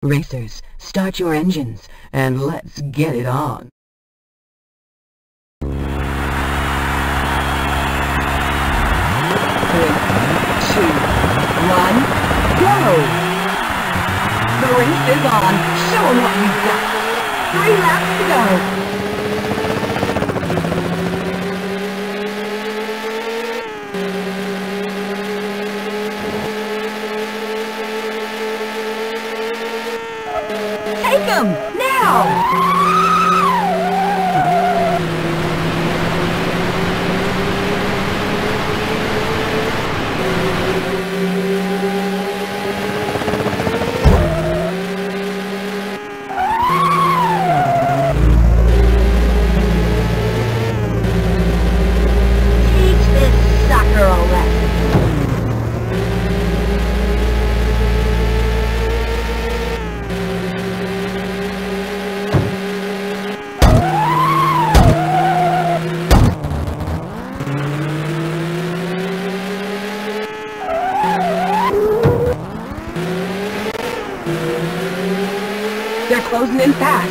Racers, start your engines, and let's get it on. 3, 2, 1, go! The race is on. Show 'em what you've got. 3 laps to go. Take 'em! Now! Teach this sucker a lesson. They're closing in fast.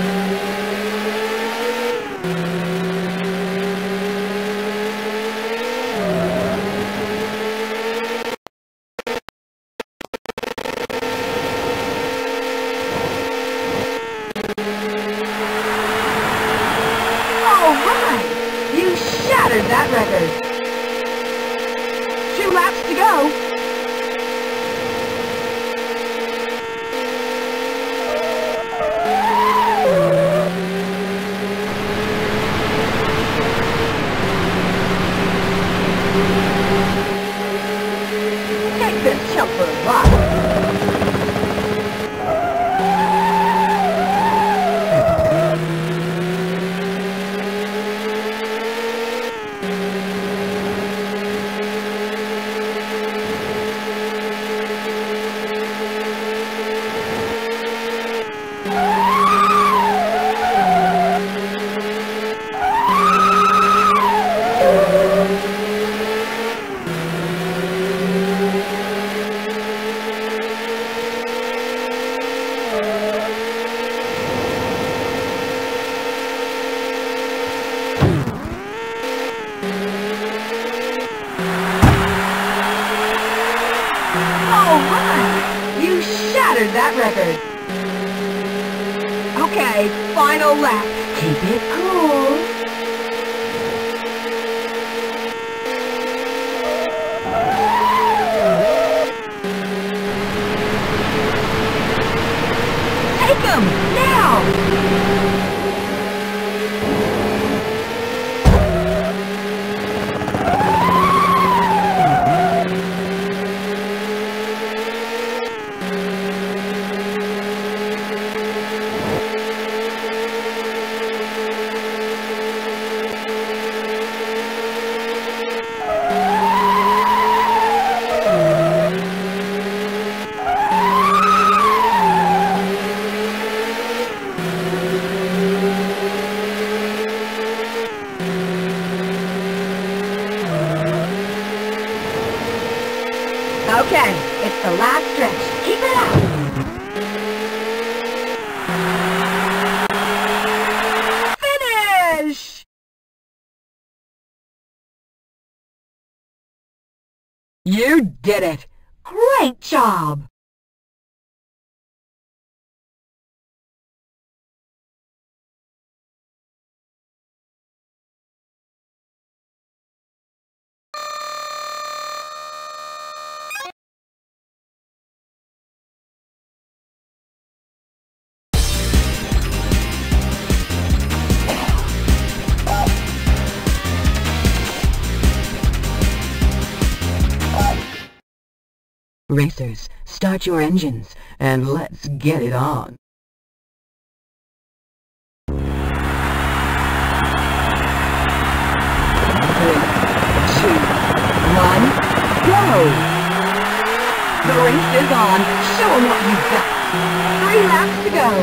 All right! You shattered that record. 2 laps to go. Take this chump for a ride. All right! You shattered that record. Okay, final lap. Keep it cool. Take 'em now! Okay, it's the last stretch. Keep it up! Finish! You did it! Great job! Racers, start your engines, and let's get it on. 3, 2, 1, go! The race is on. Show 'em what you've got. 3 laps to go.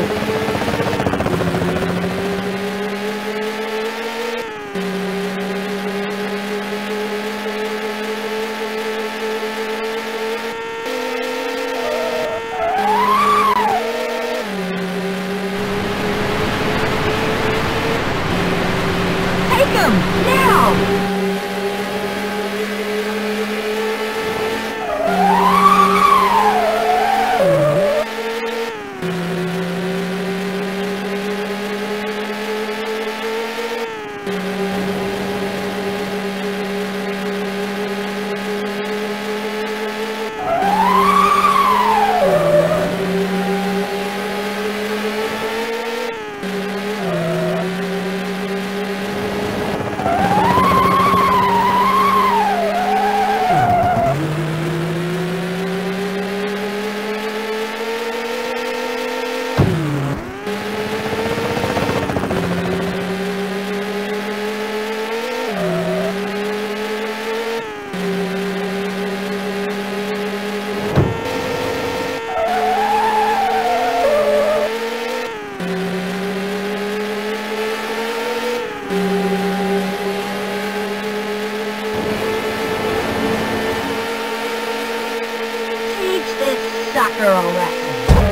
Teach this sucker a lesson.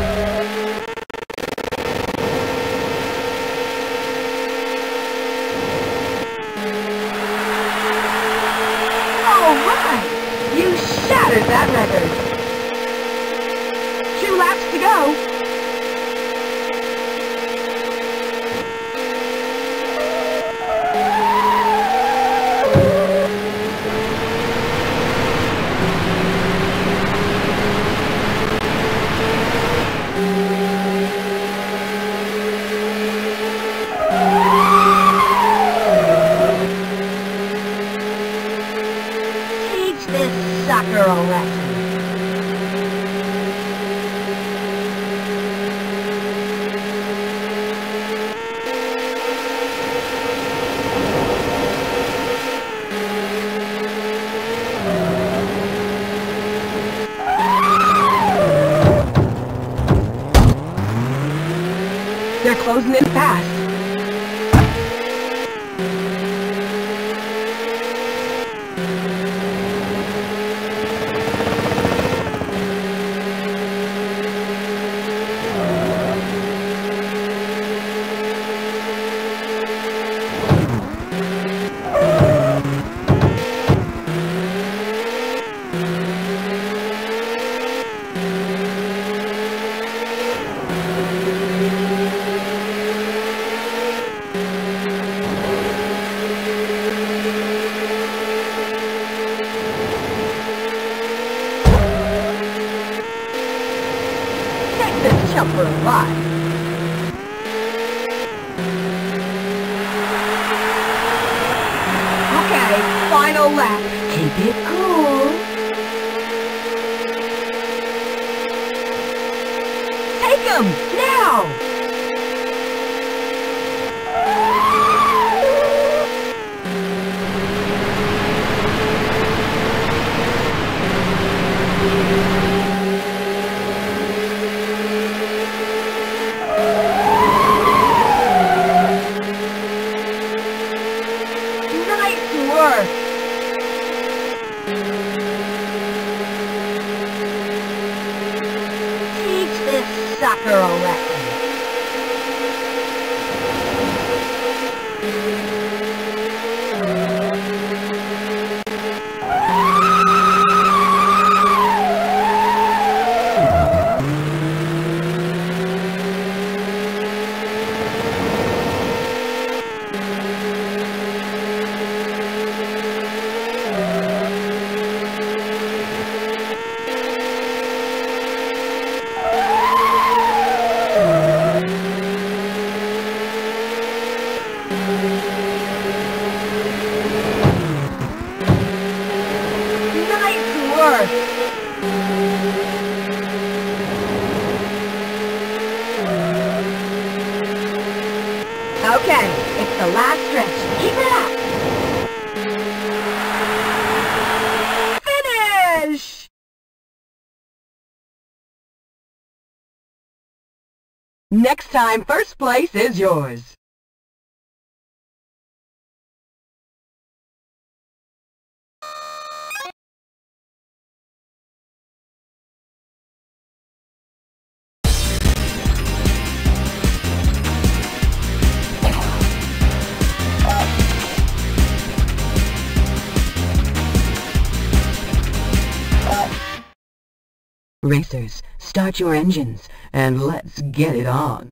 All right! You shattered that record. 2 laps to go. This sucker a lesson. They're closing in fast. Jump for a ride. Okay, final lap. Keep it cool. Take 'em now! Teach this sucker a lesson. Okay, it's the last stretch. Keep it up! Finish! Next time, first place is yours. Racers, start your engines, and let's get it on.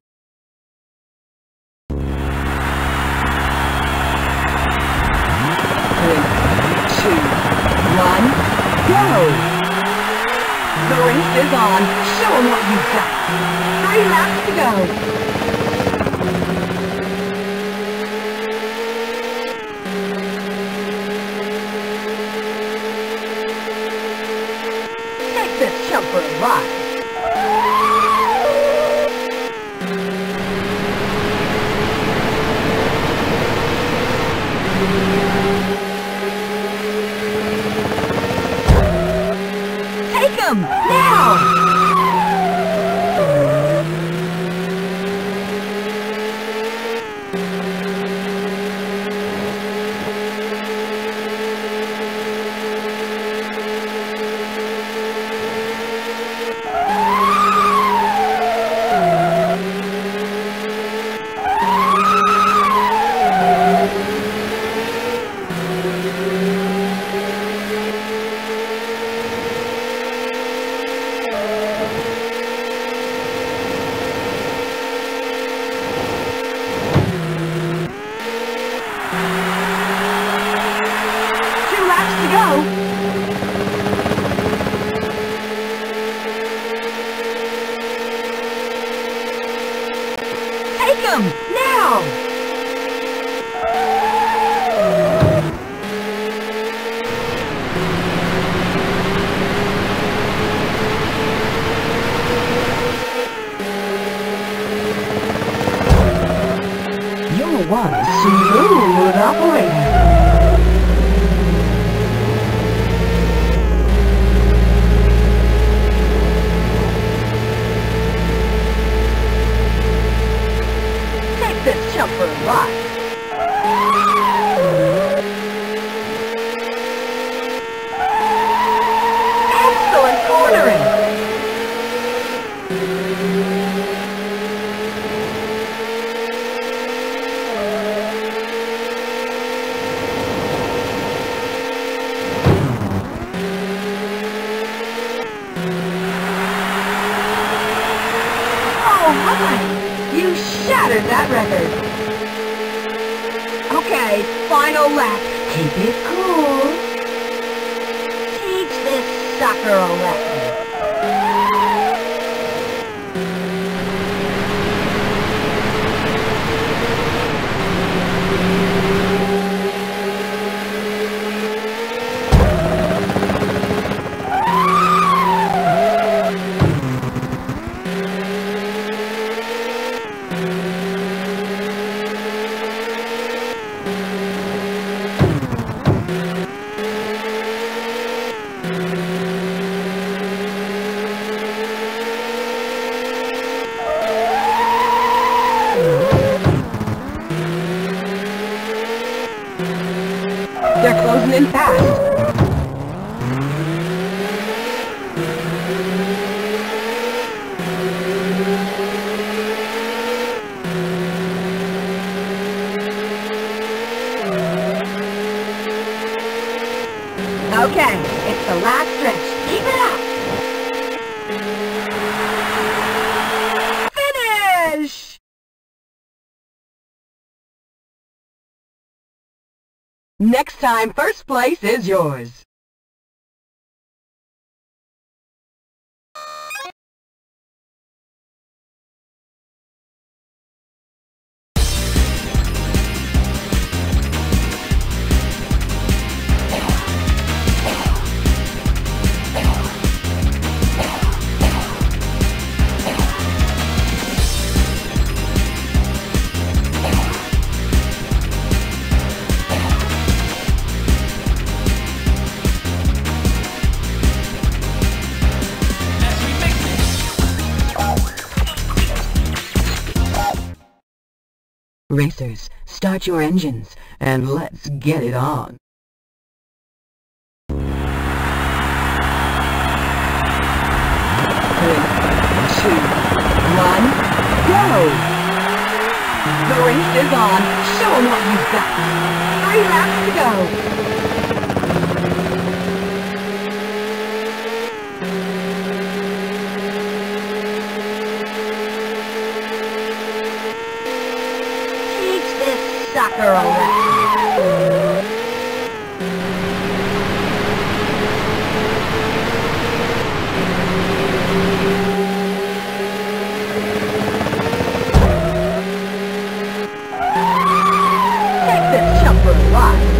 3, 2, 1, go! The race is on. Show 'em what you've got. 3 laps to go. This jump for a ride. Take 'em now! now! You're one smooth operator. This jump for a ride. Excellent cornering! Oh my! You shattered that record! Okay, final lap. Keep it cool. Teach this sucker a lesson. They're closing in fast. Okay, it's the last stretch. Keep it up! Finish! Next time, first place is yours. Racers, start your engines, and let's get it on. 3, 2, 1, go! The race is on. Show 'em what you've got. 3 laps to go. Sucker a lesson. Take this jump for a ride.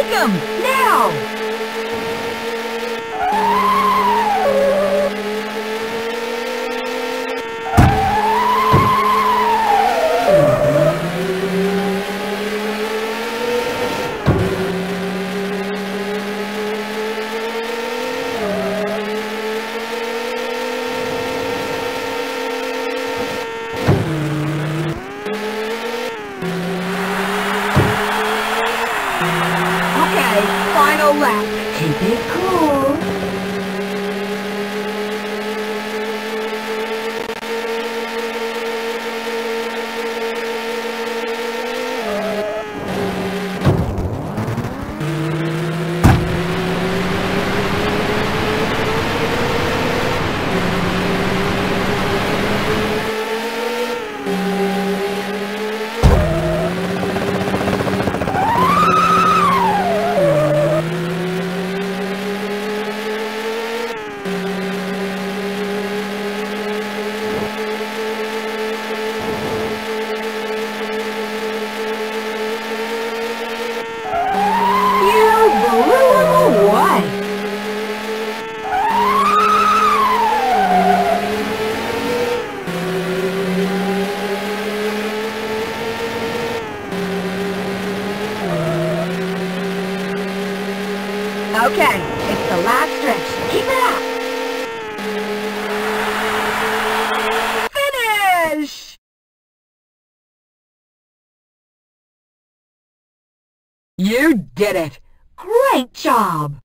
Take him! Now! Final lap. Keep it cool. Okay, it's the last stretch. Keep it up! Finish! You did it! Great job!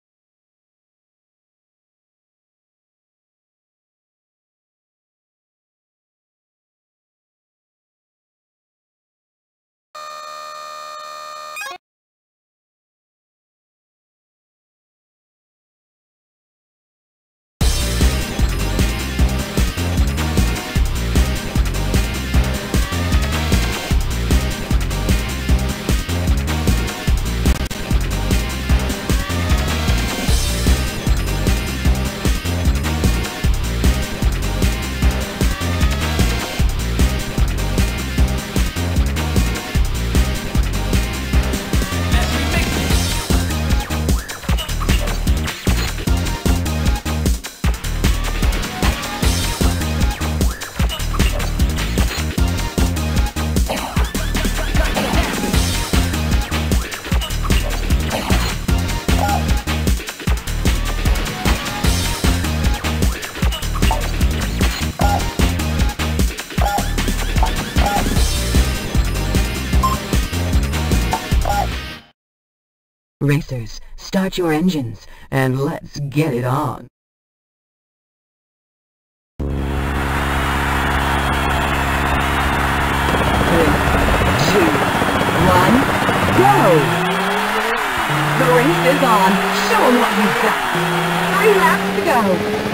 Racers, start your engines, and let's get it on. 3, 2, 1, go! The race is on. Show 'em what you've got. 3 laps to go.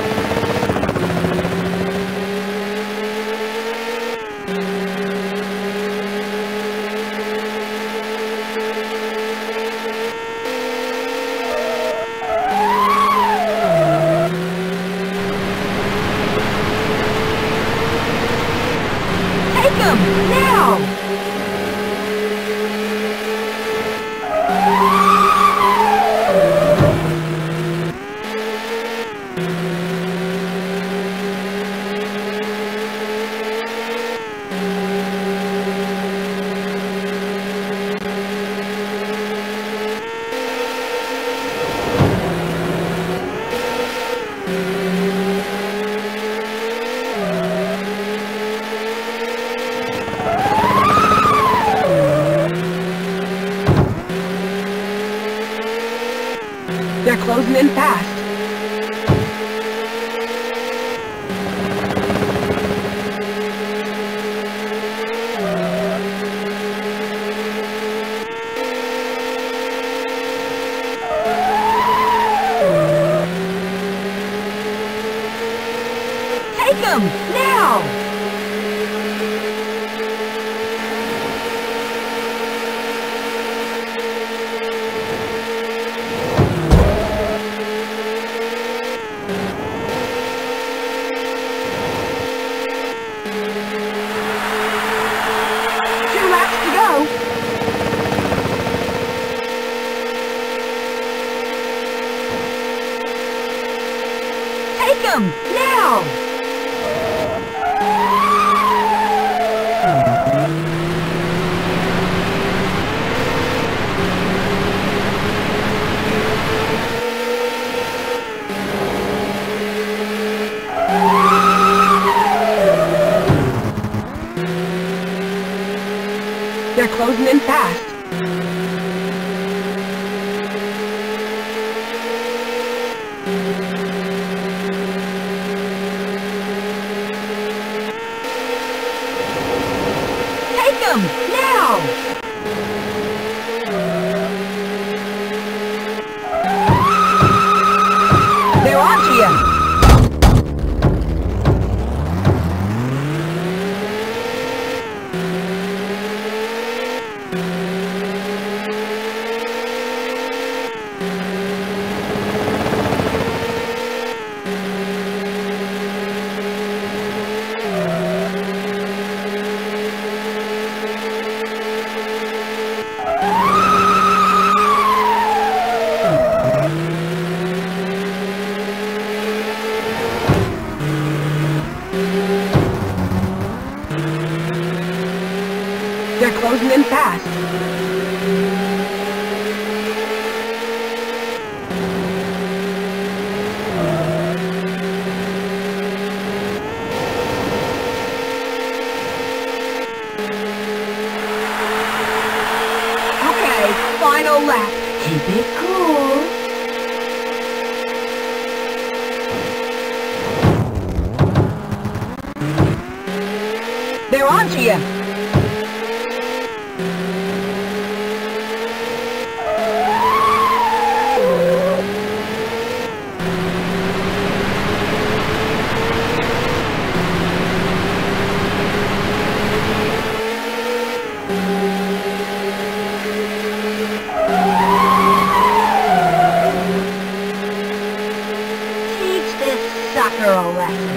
Now! They're closing in fast. Take them now! They're closing in fast. Take them! Now! They're onto you! They're closing in fast. Okay, final lap. Keep it cool. They're onto you. Sucker a lesson.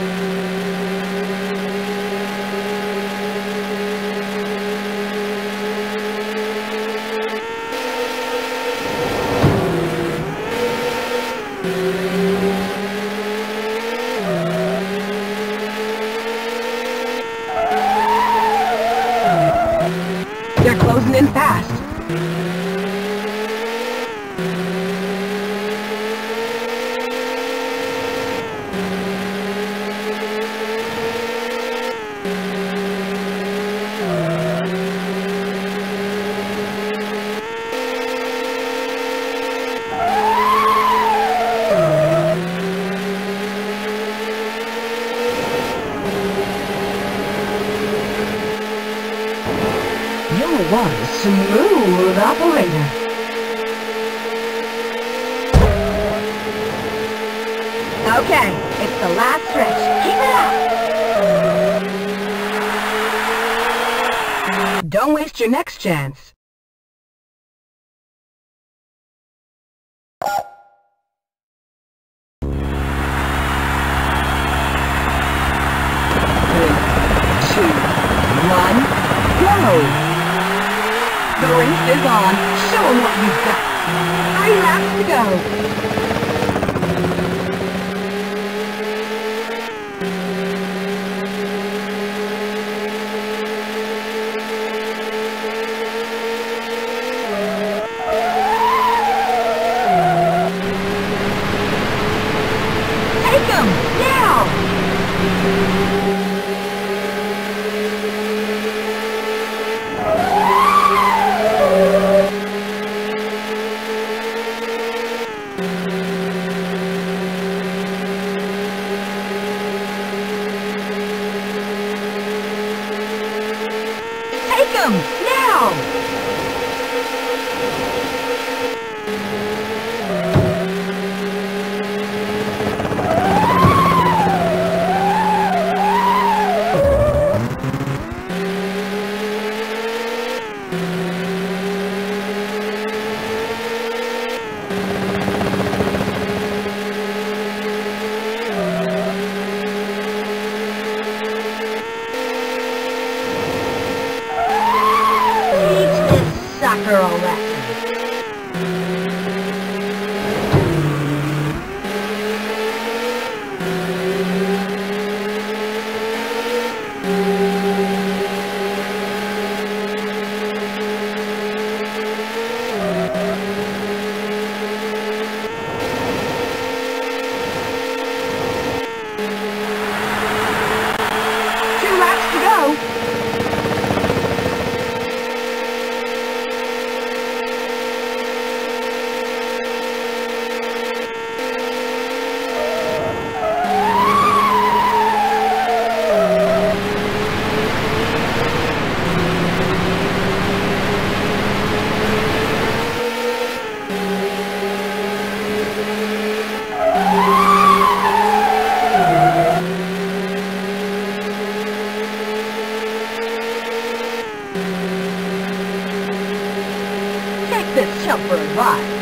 They're closing in fast. You're one smooth operator. Okay, it's the last stretch. Keep it up! Don't waste your next chance. Three, two, one, go! The race is on. Show them what you've got. 3 laps to go. Take them now! Take them now! Sucker a lesson. this chump for a ride.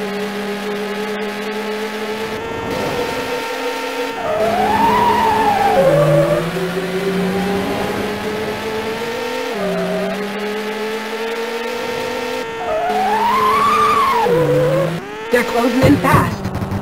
They're closing in fast.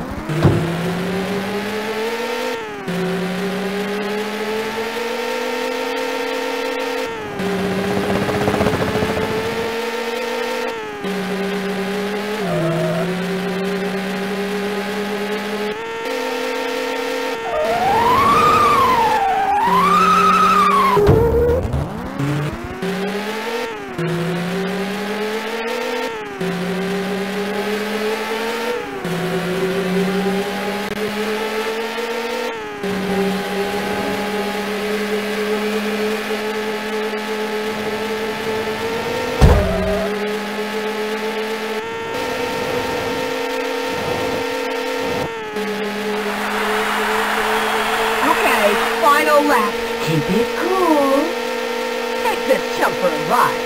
Final lap. Keep it cool. Take this chump for a ride.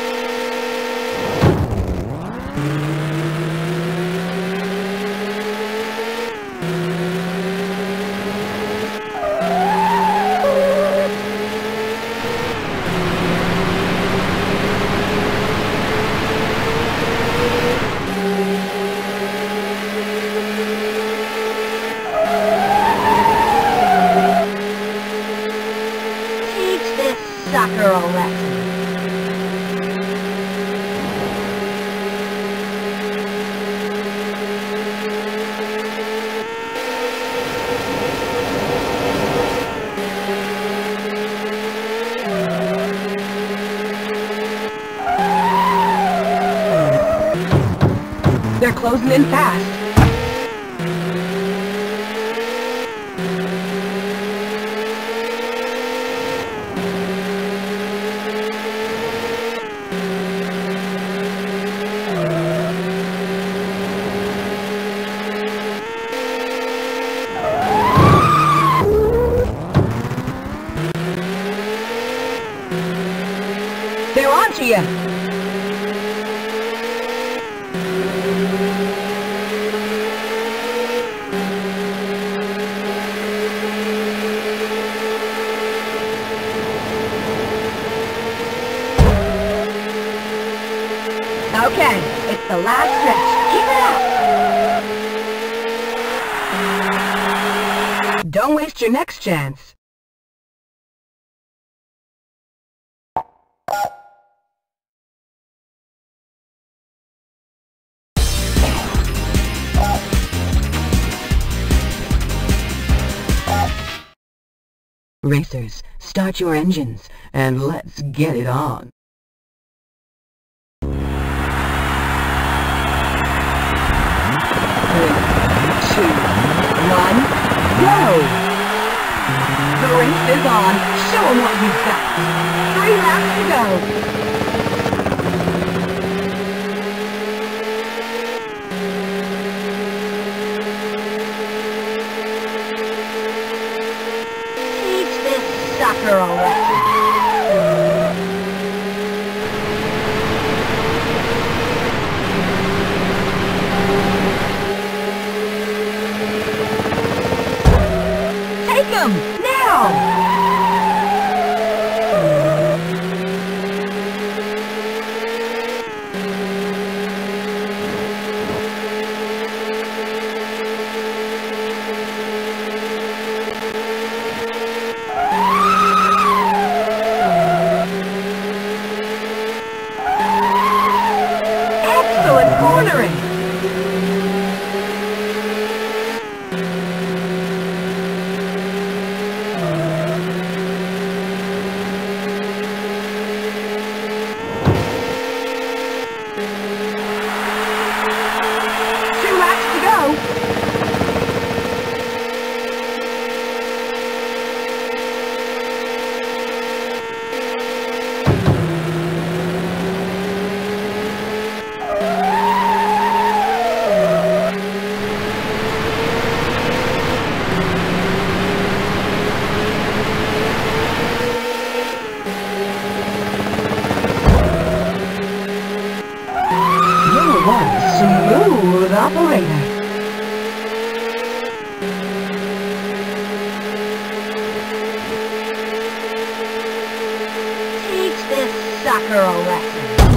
Sucker a lesson. They're closing in fast. They're on to you. Okay, it's the last stretch. Keep it up. Don't waste your next chance. Racers, start your engines, and let's get it on. 3, 2, 1, go! The race is on. Show 'em what you've got. 3 laps to go. Sucker a lesson. Take 'em now! Cornering. Smooth operator. Teach this sucker a lesson.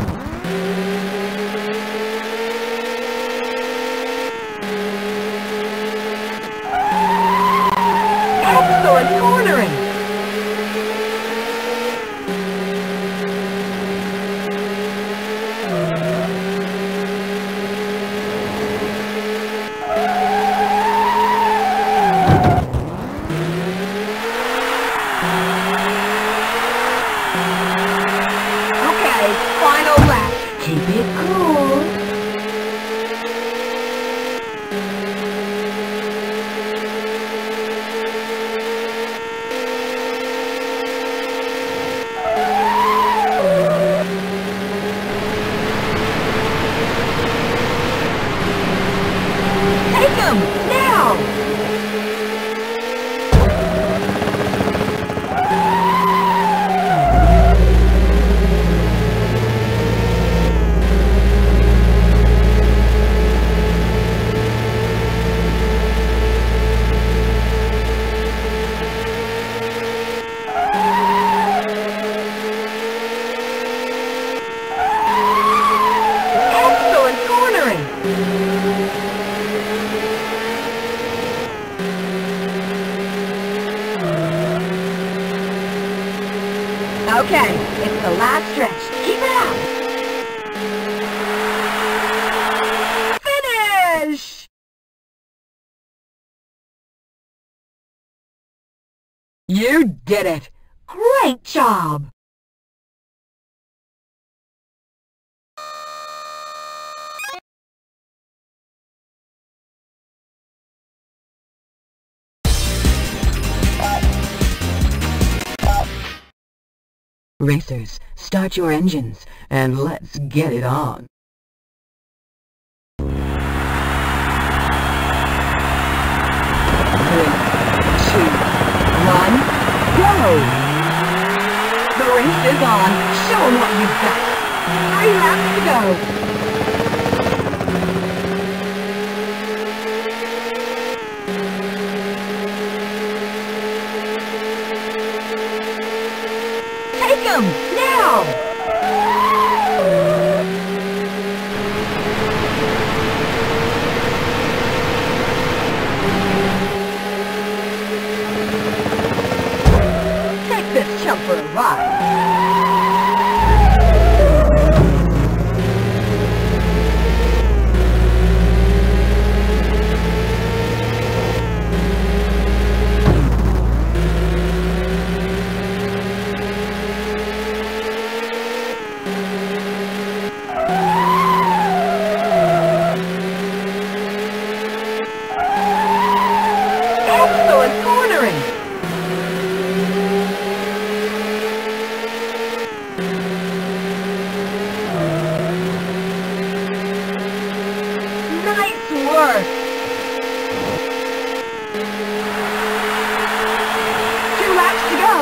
Excellent cornering. Final lap. Keep it cool. Take 'em now. Okay, it's the last stretch. Keep it up! Finish! You did it! Great job! Racers, start your engines, and let's get it on. 3, 2, 1, go! The race is on. Show 'em what you've got. 3 laps to go. Take 'em now! Take this chump for a ride. Excellent cornering! Nice work! 2 laps to go!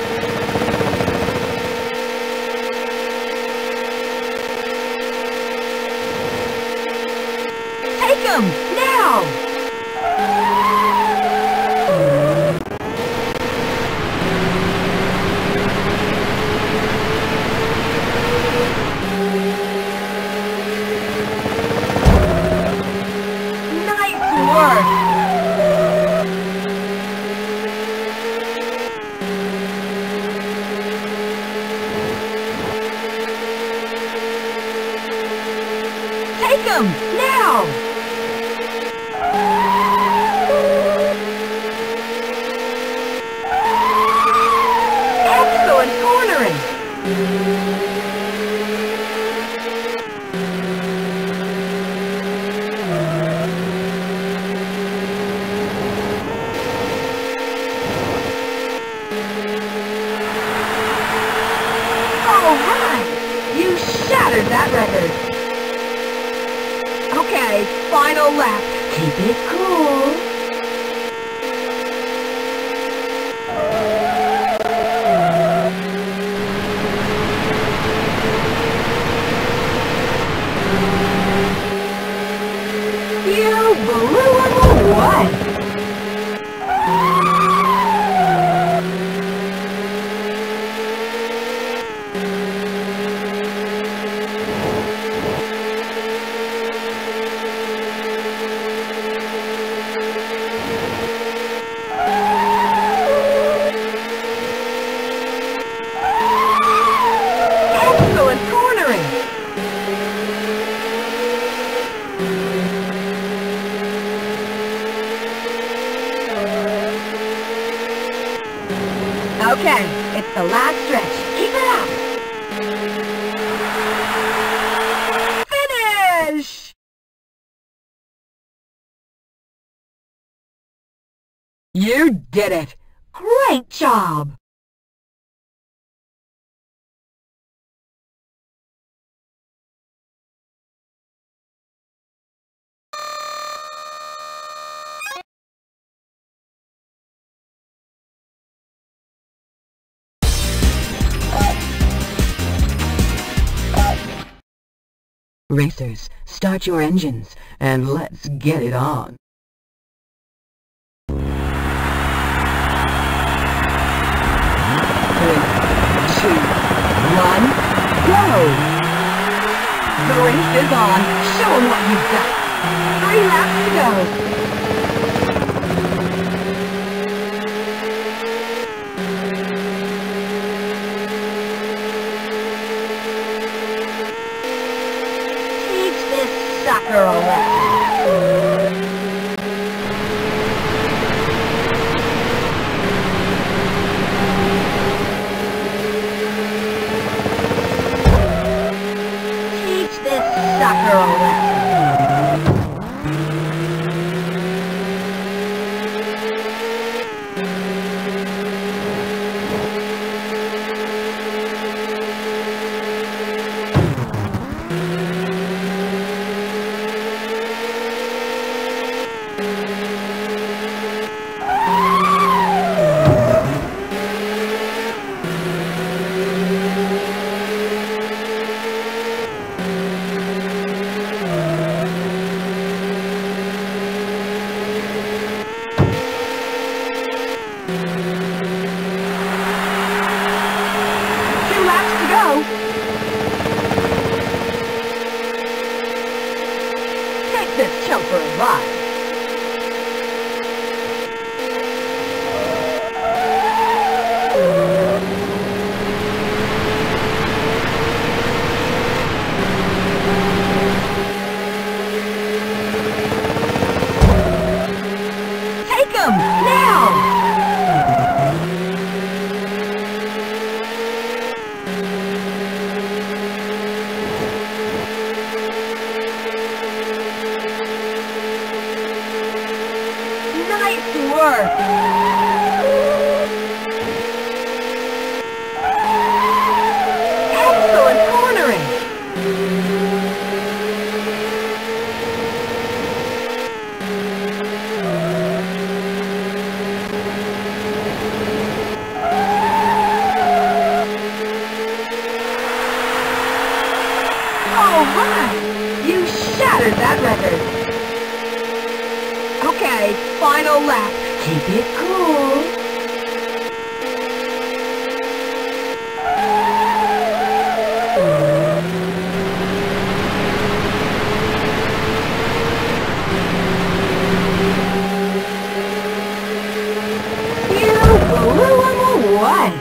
Take 'em now! Take 'em now! Excellent cornering! All right! You shattered that record! Okay, final lap. Keep it cool. the last stretch. Keep it up. Finish! You did it! Great job! Racers, start your engines, and let's get it on. 3, 2, 1, go! The race is on. Show 'em what you've got. 3 laps to go. Sucker away. Teach this sucker away. This chump for a ride. Take him now! Nice work! Excellent cornering! All right! You shattered that record! Okay, final lap. Keep it cool. You blew him away.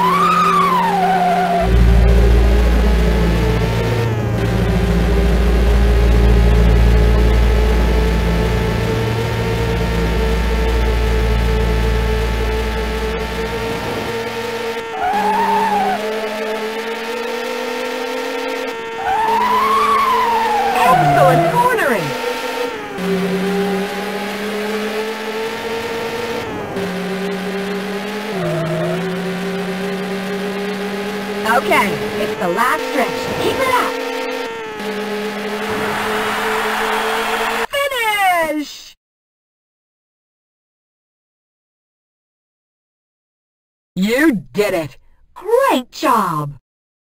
Excellent cornering! Okay, it's the last stretch. Keep it up! Finish! You did it! Great job!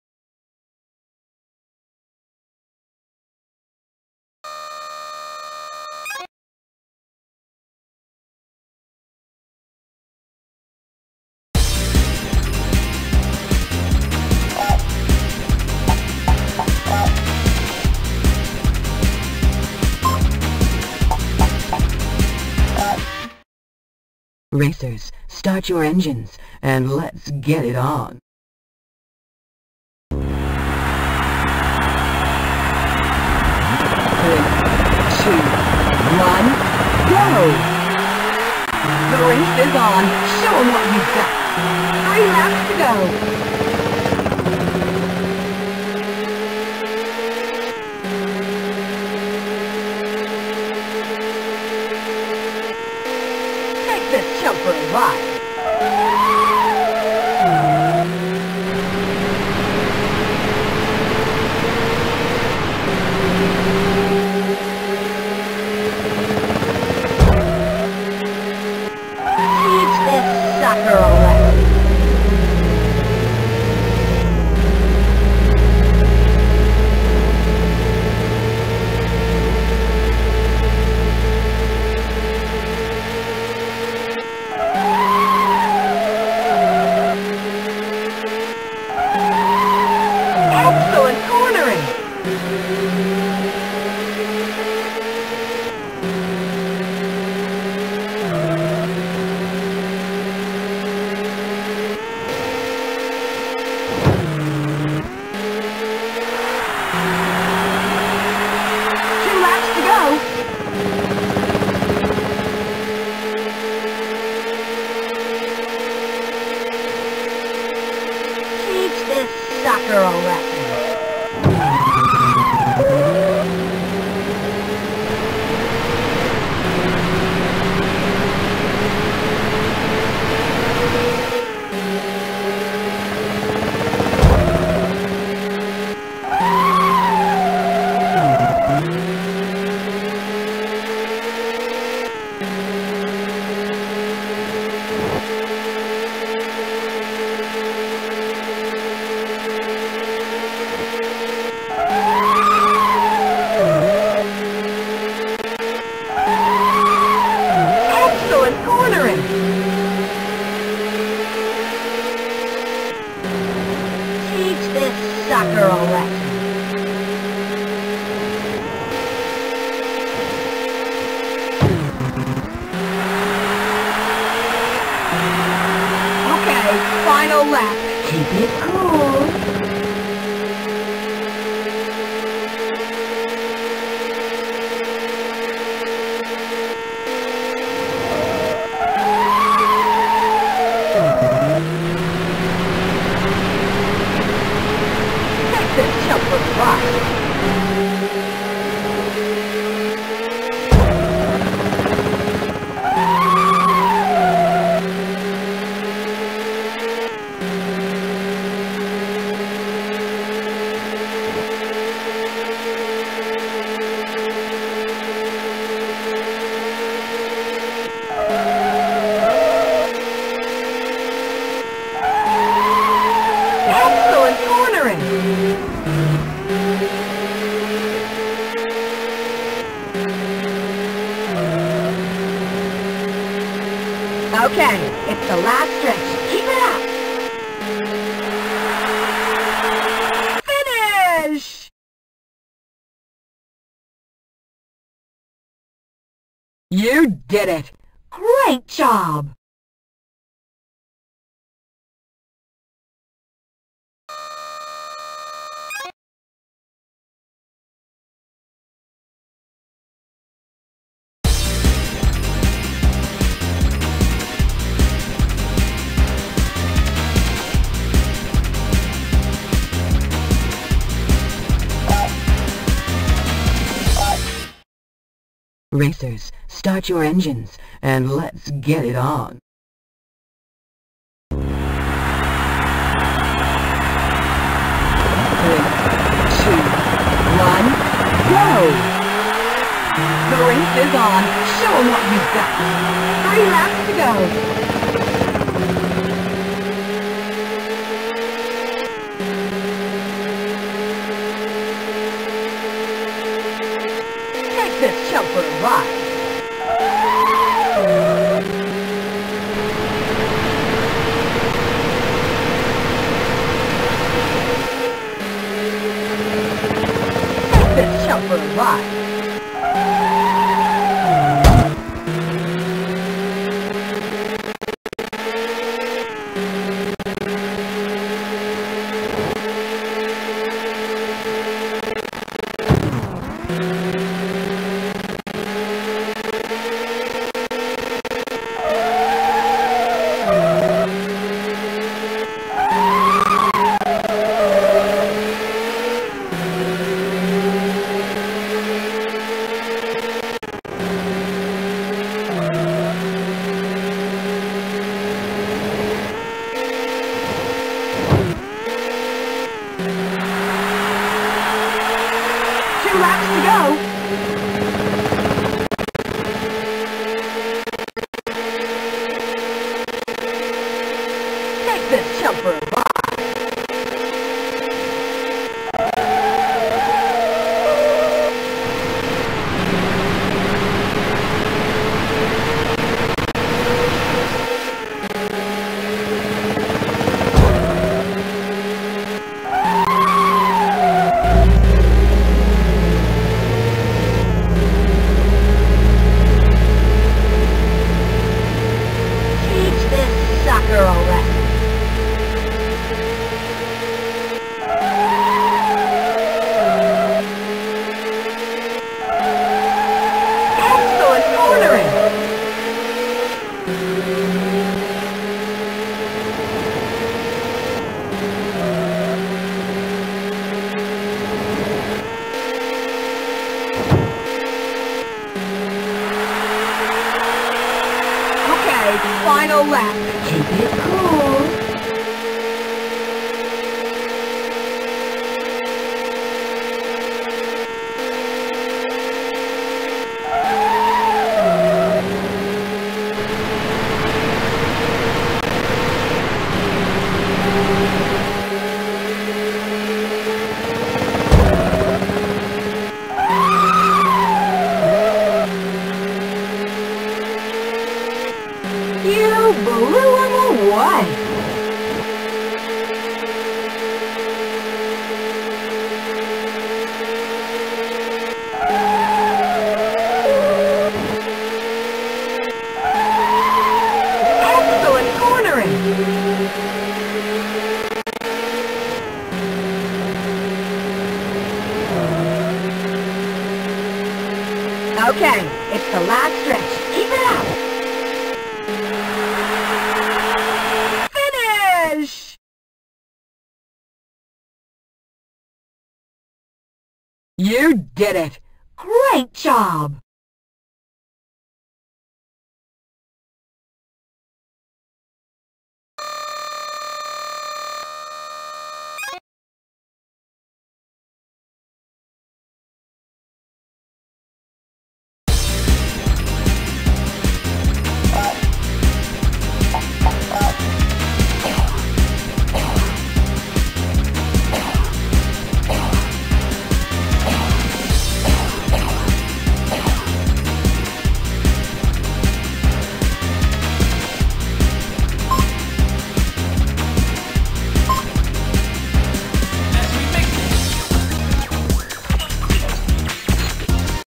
Racers, start your engines, and let's get it on. 3, 2, 1, go! The race is on. Show 'em what you've got. 3 laps to go. Take this chump for a ride. Final lap. Keep it cool. Take this chump for a ride. Okay, it's the last stretch. Keep it up! Finish! You did it! Great job! Racers, start your engines, and let's get it on. 3, 2, 1, go! The race is on. Show 'em what you've got. 3 laps to go. This chump for a ride. Take this chump for a ride. 2 laps to go. Take this chump for a ride. Final lap. Keep it cool. You blew him away. Excellent cornering. Okay, it's the last stretch. Keep it up. You did it! Great job!